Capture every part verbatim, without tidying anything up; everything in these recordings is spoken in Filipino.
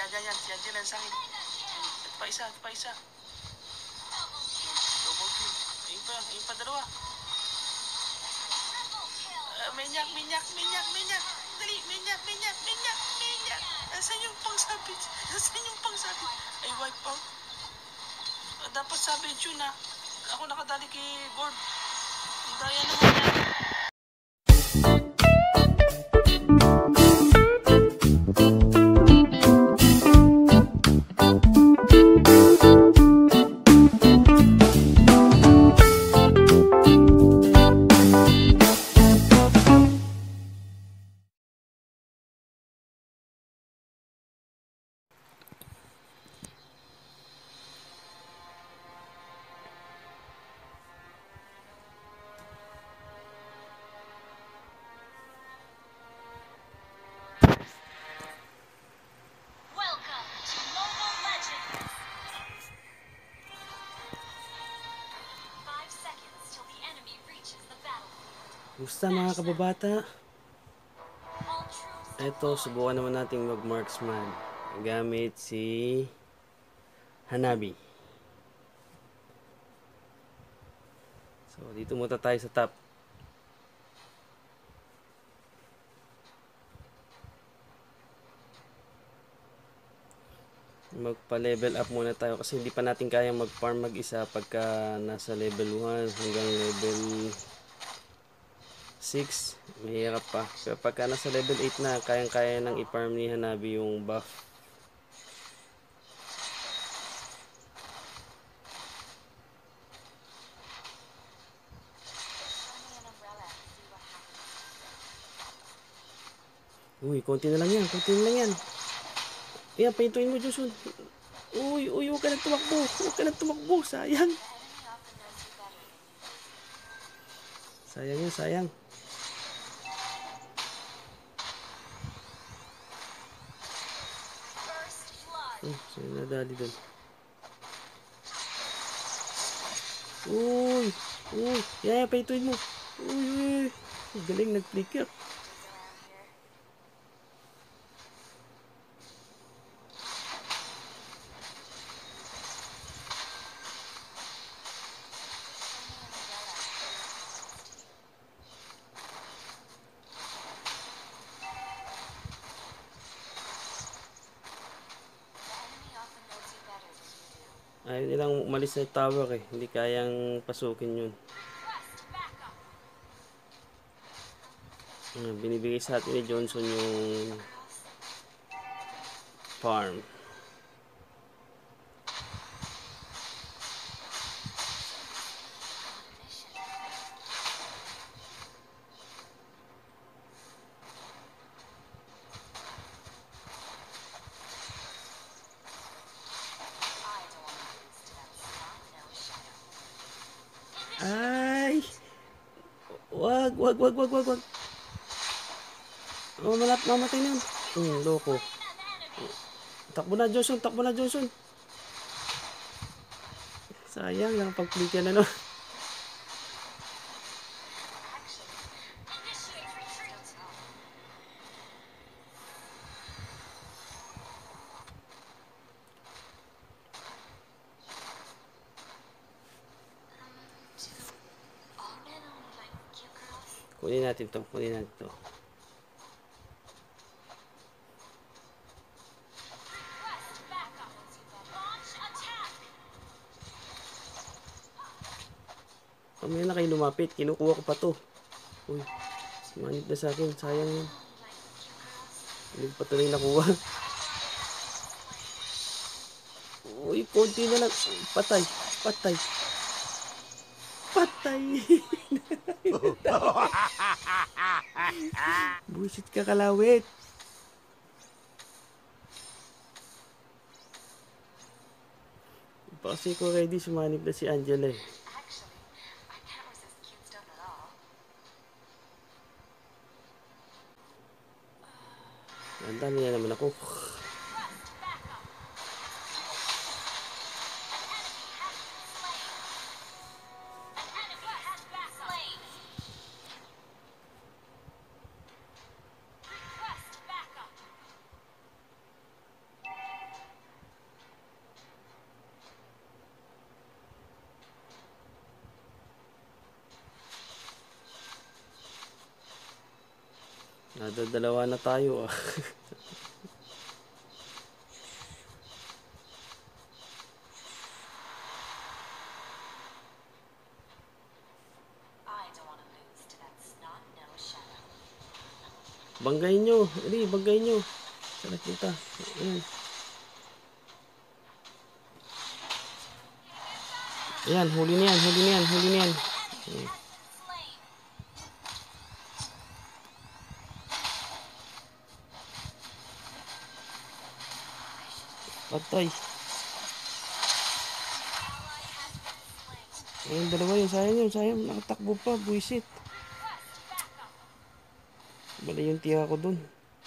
yan, yan. Si Angela sa akin. Ito pa isa, ito pa isa. Double kill. Ayun pa, ayun pa dalawa. Uh, minyak, minyak, minyak, minyak. Dali, minyak, minyak, minyak, minyak. Nasaan yung pangsabit? Nasaan yung pangsabit? Ay, wipe out. Uh, dapat sabit yun na. Ako nakadali kay Gord. Daya naman yan. Gusto mga kababata? Ito, subukan naman nating mag-marksman gamit si Hanabi. So, dito muna tayo sa top. Magpa-level up muna tayo kasi hindi pa natin kayang mag-farm mag-isa pagka nasa level one hanggang level six, mahirap pa. Pero pagka nasa level eight na, kayang-kaya nang i-farm ni Hanabi yung buff. Uy, konti na lang yan, konti na lang yan. Ayan, paintuin mo, Josun. Uy, uy, huwag ka na tumakbo. Huwag ka na tumakbo, sayang. Sayang yun, sayang. Oh, sino nadali dun? Uy! Uy! Yaya, paituin mo! Uy! Uy! Galing, nag-flicker. Ayaw nilang umalis sa tower eh. Hindi kayang pasukin yun. Uh, binibigay sa atin ni Johnson yung farm. Ay! Wag, wag, wag, wag, wag, wag. Oh, malat, mamatay na yun. Hmm, loko. Takbo na, Johnson, takbo na, Johnson. Sayang, nakapag-flicker na no. Kunin natin to, kunin natin to. Kamaya na kayo lumapit, kinukuha ko pa to. Uy, manip na sa akin, sayang yun. Hindi pa tuloy nakuha. Uy, konti na lang. Patay, patay. Patay. Buisit ka, kalawit. Pa kasi ko ready, sumanib na si Angela eh. Nandali na naman ako. Nadadalawa na tayo ah. Banggayin nyo. Hindi, banggayin nyo. Saan nagpunta? Ayan. Ayan, huli na yan, huli na yan, huli na yan. Ayan. Patay. Ayan, dalawa yun. Sayang yun, sayang. Nakatakbo pa, buisit. Bala yung tiya ko dun.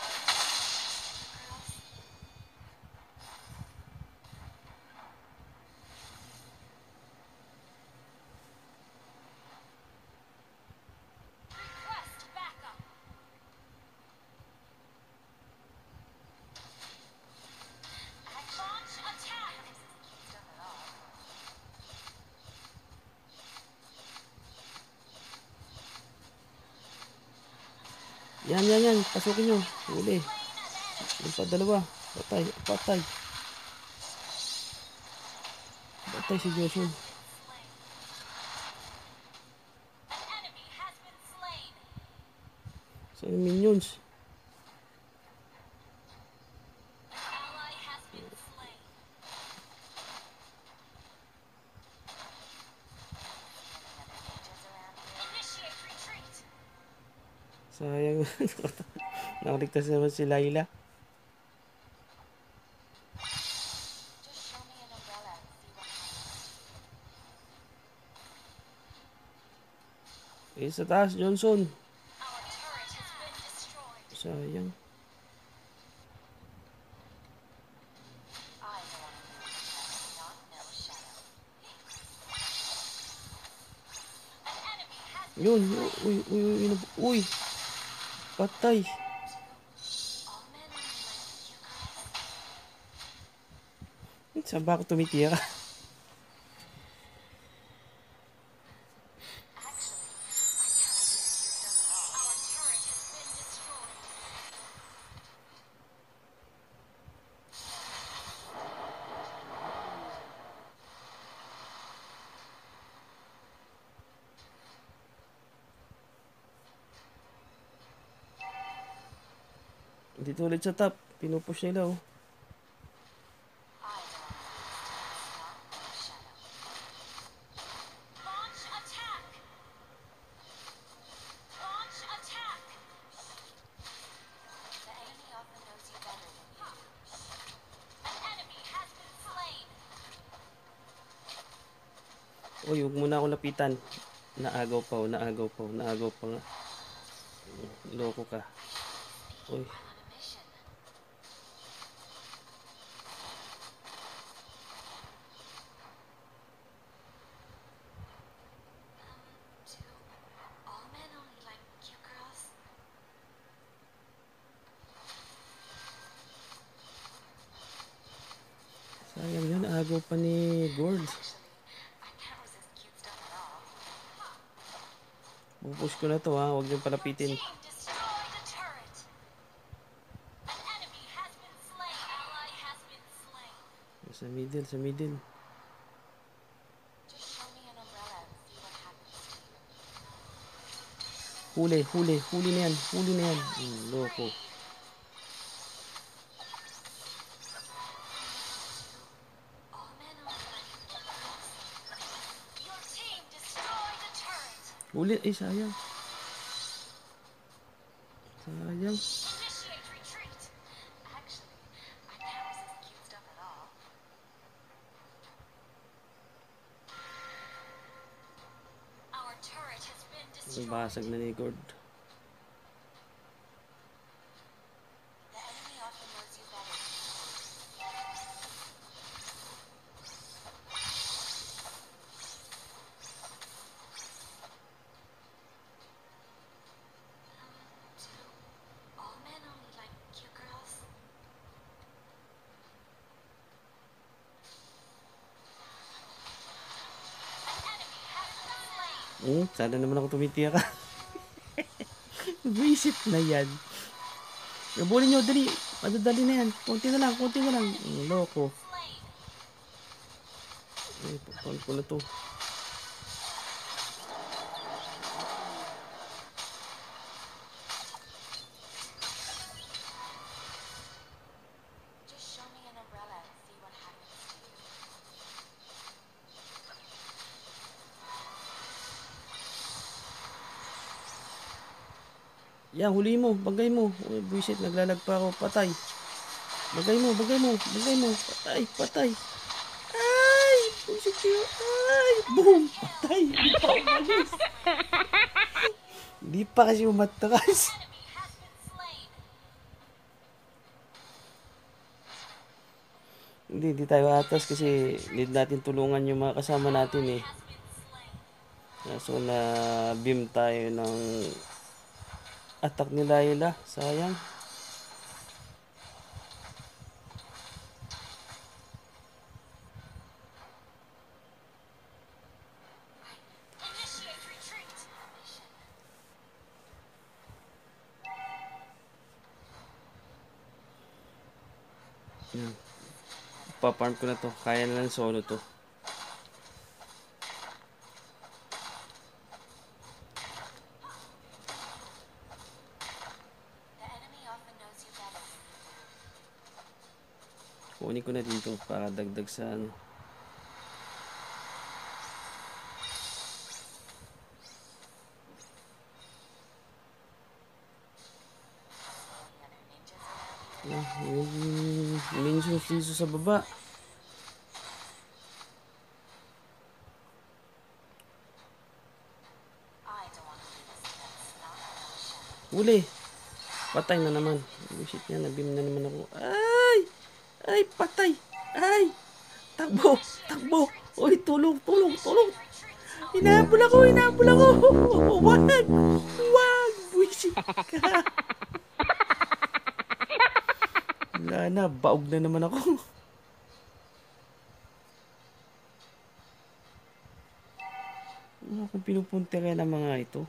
Yan, yan, yan. Pasukin nyo. Huli. Yung pa dalawa. Patay, patay. Patay si Joshua. Saan yung minions? Sayang. Nakaligtas naman si Layla. Eh, sa taas, Johnson. Sayang. Yun. Uy, uy, uy, uy. Uy. Patay. Saan ba ako tumitira? Dito ulit sa top. Pinupush nila oh. Uy, huwag muna ako lapitan. Naagaw pa oh, naagaw pa oh, naagaw pa nga. Loko ka. Uy. Sayang yun, agaw pa ni Gord. Bupush ko na to ha, huwag niyong palapitin. Sa middle, sa middle. Huli, huli, huli na yan, huli na yan. Hmm, loko. Huli, eh sayang. Sayang. Basag na ni Gord. Hmm, sana naman ako tumitira. Visit na yan. Nabulin nyo, dali. Madadali na yan. Kunti na lang, kunti na lang. Mm, loko. Ay, papan ko na to. Yan, huli mo, bagay mo. Uy, buisit, naglalag pa ako. Patay. Bagay mo, bagay mo, bagay mo. Patay, patay. Ay, buisit kayo. Ay, boom, patay. Hindi pa umalis. Hindi pa kasi umatras. Hindi, hindi tayo atas kasi need natin tulungan yung mga kasama natin eh. So, na beam tayo ng attack ni Layla. Sayang. Yan. Paparm ko na to. Kaya na lang solo to. Kunin ko na dito para dagdag sa ano. Ah, yung minions dito sa baba. Uli. Patay na naman. Shit yan, nabim na naman ako. Ay! Ay, patay! Ay! Takbo! Takbo! Uy, tulong! Tulong! Tulong! Hinabol ako! Hinabol ako! Wag! Wag! Buisit ka! Wala na, baog na naman ako. Ano akong pinupunta kaya ng mga ito?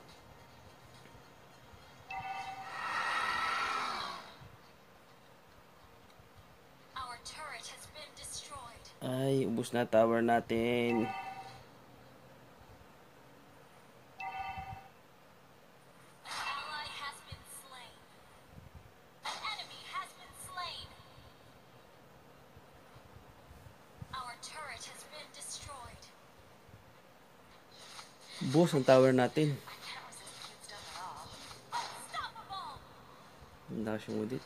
Ay, ubos na tower natin. Boss ang tower natin. Handa siyang udit.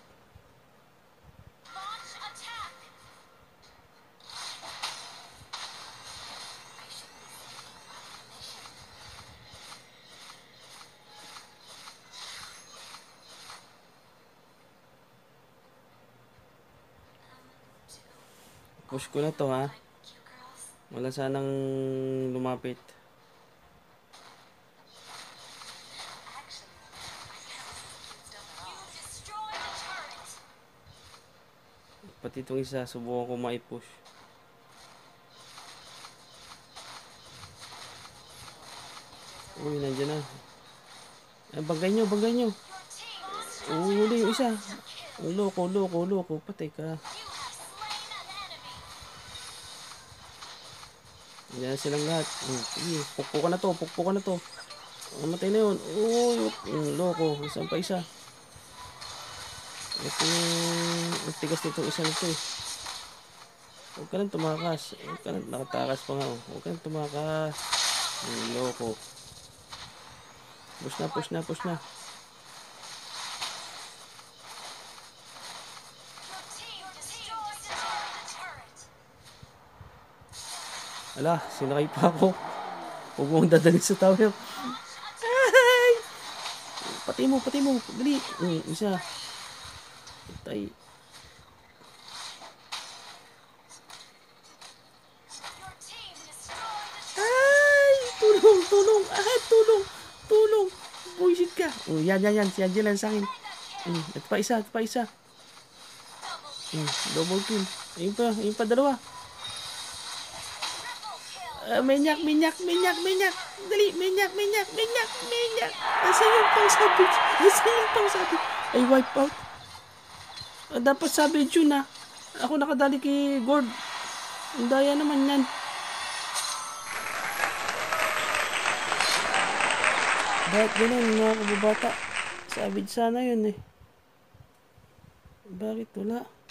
Push ko na to ha. Wala sanang lumapit. Pati itong isa, subukan ko maipush. Uy, nandiyan na. Ay, bagay nyo, bagay nyo. Uli yung isa. Loko, loko, loko. Patay ka. Yan silang lahat. Sige, pukpo ka na to, pukpo ka na to. Mamatay na yun. Uy, loko. Isang pa isa. Ito yung tigas nito isa nito eh. Huwag ka nang tumakas. Huwag ka nang nakatakas pa nga. Huwag ka nang tumakas. Ang loko. Push na, push na, push na. Ala, sinakay pa ako. Huwag mong dadalhin sa tower. Ay! Pati mo, pati mo. Dali. Uy, isa. Patay. Ay! Tulong, tulong. Ah, tulong. Tulong. Buisit ka. Oh, yan, yan, yan. Si Angela sa akin. Mm, ito pa isa, ito pa isa. Mm, double kill. Ayun pa, ayun pa dalawa. Ah, minyak, minyak, minyak, minyak. Dali, minyak, minyak, minyak, minyak. Nasaan yung pangsabit? Nasaan yung pangsabit? Ay, wipe out. Ah, dapat sabi yun na. Ako nakadali kay Gord. Ang daya naman yan. Bakit ganun mga kababata? Sabid sana yun eh. Bakit wala?